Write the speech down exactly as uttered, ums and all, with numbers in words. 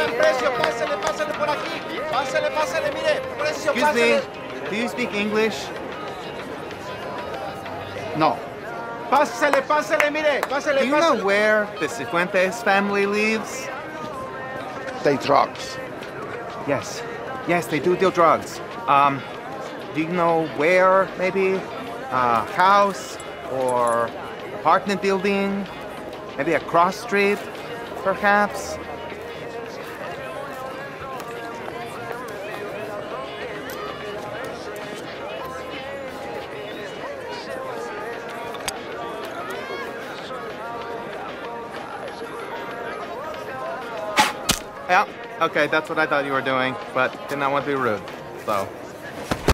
buen precio, pásele, pásele por aquí. Pásele, pásele, mire, precio, Excuse pásele. me, do you speak English? No. Pásele, pásele, mire, pásele, Do you pásele. know where the Cifuentes family lives? They drugs. Yes, yes, they do deal drugs. Um, do you know where, maybe? A house or apartment building? Maybe a cross street, perhaps? Yeah, okay, that's what I thought you were doing, but did not want to be rude, so.